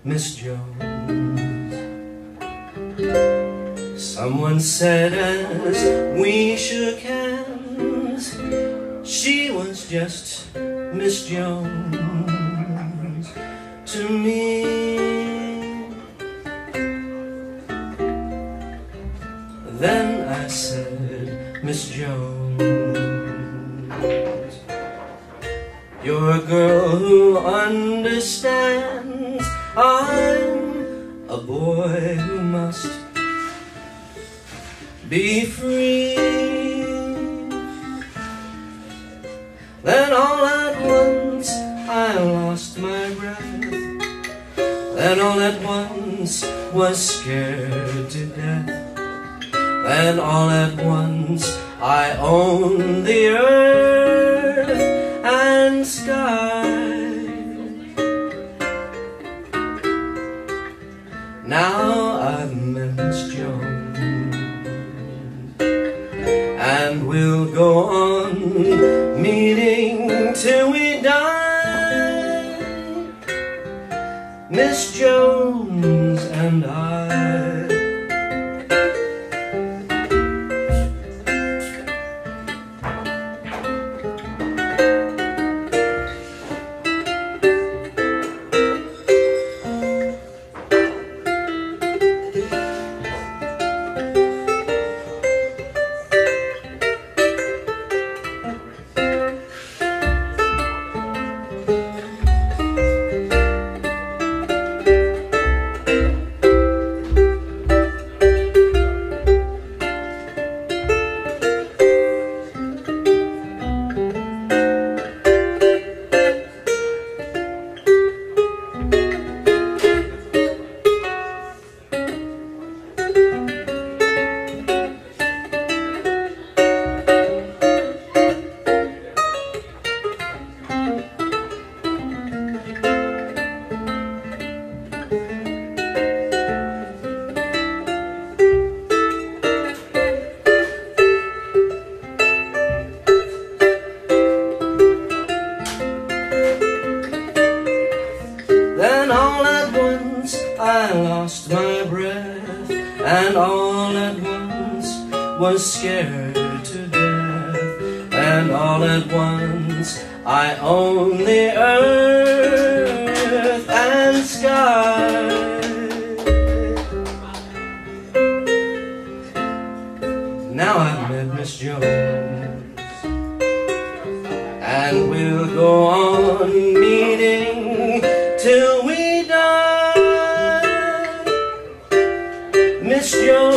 Miss Jones. Someone said as we shook hands, she was just Miss Jones to me. Then I said, Miss Jones, you're a girl who understands I'm a boy who must be free. Then all at once I lost my breath. Then all at once was scared to death. Then all at once I owned the earth and sky. Now I've met Miss Jones, and we'll go on meeting till we die, Miss Jones and I. Then all at once I lost my breath, and all at once was scared to death, and all at once I owned the earth and sky. Now I've met Miss Jones, and we'll go on meeting till we die, Miss Jones.